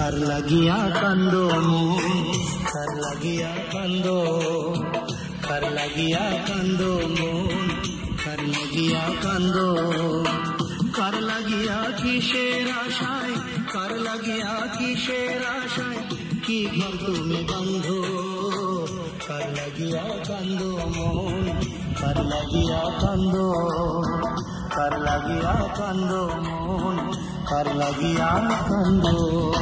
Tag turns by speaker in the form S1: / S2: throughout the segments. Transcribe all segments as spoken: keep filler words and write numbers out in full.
S1: কার লাগিয়া কান্দো মন, কার লাগিয়া কান্দো, কার লাগিয়া কান্দো মন, কার লাগিয়া কান্দো, কার লাগিয়া কিসের আশায়, কার লাগিয়া কিসের আশায় কি ঘর তুমি বাঁধো, কার লাগিয়া কান্দো মন, কার লাগিয়া কান্দো, কার লাগিয়া কান্দো মন, কার লাগিয়া কান্দো।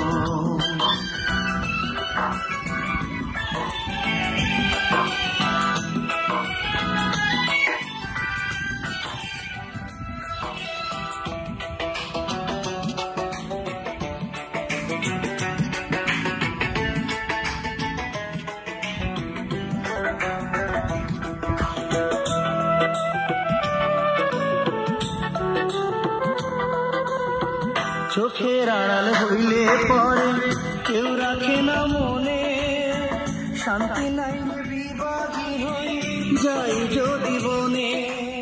S1: চোখের আড়াল হইলে পরে কেউ রাখে না মনে, শান্তি নাই বিবাদী হই যাই যদি বনে।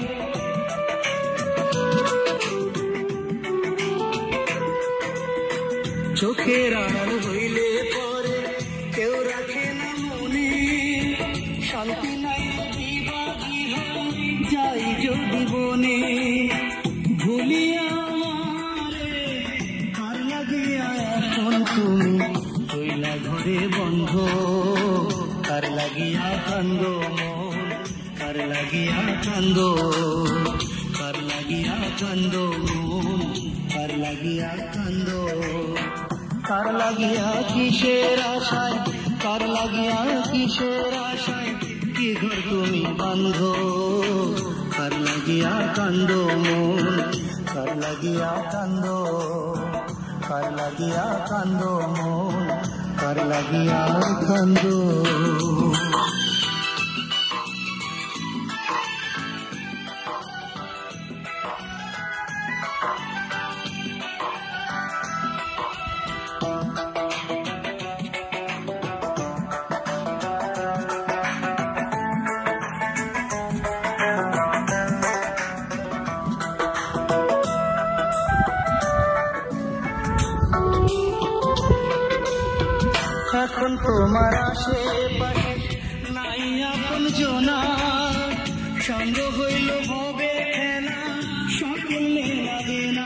S1: চোখের আড়াল হইলে পরে কেউ রাখে না মনে, শান্তি নাই বিবাদী হই যাই যদি বনে। ভুলিয়া তুমি কইলা ঘরে বন্ধ, কার লাগিয়া কান্দো মন, কার লাগিয়া কান্দো, কার লাগিয়া কান্দো মন, কার লাগিয়া কান্দো, কার লাগিয়া কিসের আশায়, কার লাগিয়া কিসের আশায় কি ঘর তুমি বাঁধো, কার লাগিয়া কান্দো মন, কার লাগিয়া কান্দো, কার লাগিয়া কান্দো মন, কার লাগিয়া কান্দো। এখন তোমার আশেপাশে নাই আপন জনা, সঙ্গ হইল ভবে খেলা সকল লাগে না।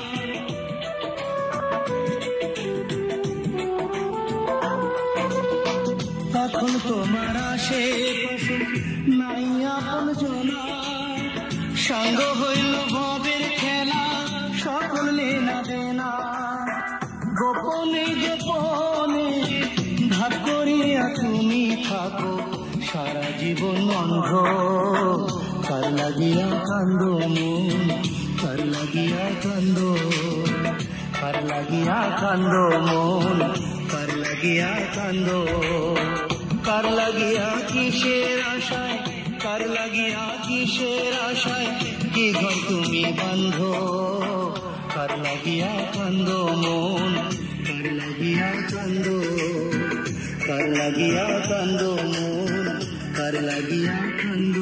S1: এখন তোমার আশেপাশে নাই আপন জনা, সঙ্গ হইল ভবের খেলা সকল লেনা দেনা। গোপনে গোপনে ভাগ করিয়া তুমি থাকো সারা জীবন অন্ধ, কার লাগিয়া কান্দো মন, কার লাগিয়া কান্দো, কার লাগিয়া কান্দো মন, কার লাগিয়া কান্দো, কার লাগিয়া কিসের আশায়, কার লাগিয়া কিসের আশায় কি ঘর তুমি বাঁধো, কার লাগিয়া কান্দো মন, কার লাগিয়া কান্দো, কার লাগিয়া কান্দো মন, কার লাগিয়া কান্দো।